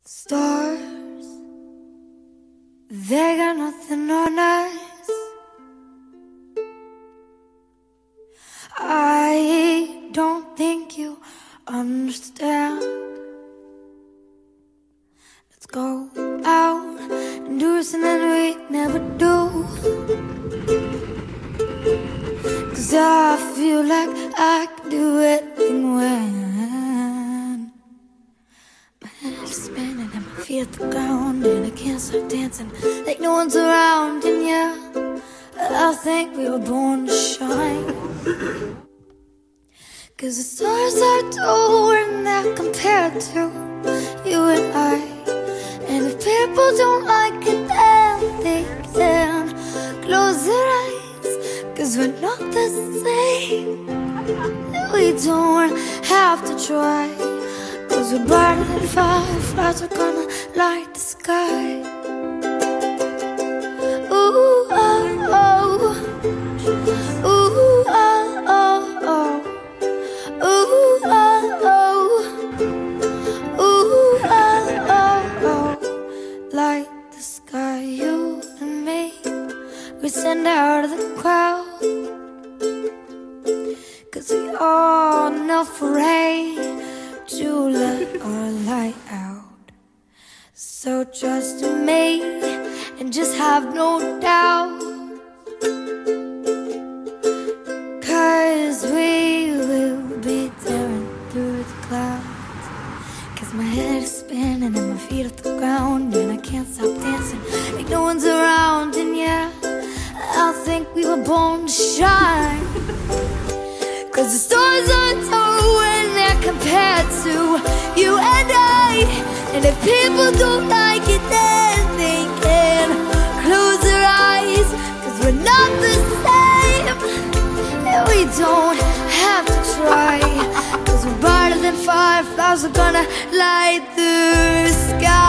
Stars, they got nothing on us. I don't think you understand. Let's go out and do something we never do. 'Cause I feel like I can do anything when my head is spinning and my feet at the ground, and I can't stop dancing like no one's around. And yeah, I think we were born to shine. 'Cause the stars are taller and they're compared to you and I. And if people don't like it, then they can close their eyes. 'Cause we're not the same. We don't have to try. 'Cause we're brighter than fireflies, we're gonna light the sky. Ooh, oh, oh. Ooh, oh, oh, oh. Ooh, oh, oh. Ooh, oh, oh, oh. Light the sky, you and me. We stand out of the crowd. 'Cause we are not afraid to let our light out. So trust in me and just have no doubt. 'Cause we will be tearing through the clouds. 'Cause my head is spinning and my feet off the ground, and I can't stop dancing like no one's around. And yeah, I think we were born to shine. 'Cause the stars aren't tall when they're compared to you and I. And if people don't like it, then they can close their eyes. 'Cause we're not the same, and we don't have to try. 'Cause we're brighter than fireflies, we're gonna light the sky.